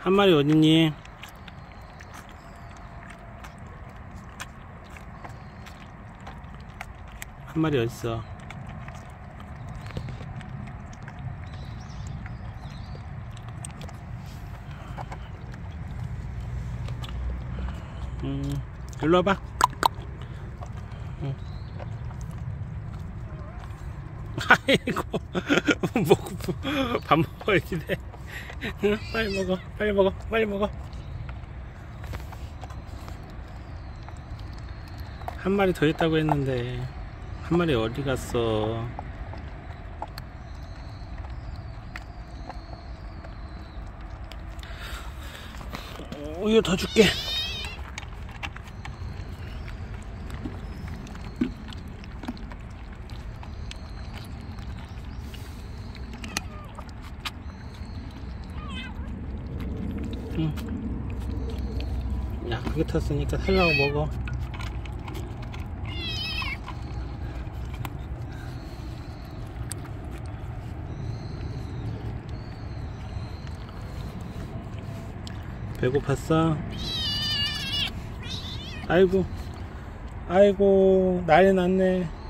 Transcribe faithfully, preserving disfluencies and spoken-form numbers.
한 마리 어딨니? 한 마리 어딨어? 음, 일로 와봐. 응. 아이고, 먹고, 밥 먹어야지, 돼. 응, 빨리 먹어, 빨리 먹어, 빨리 먹어. 한 마리 더 있다고 했는데, 한 마리 어디 갔어? 우유 더 줄게. 응. 야, 그게 탔으니까 살라고 먹어. 배고팠어? 아이고, 아이고, 난리 났네.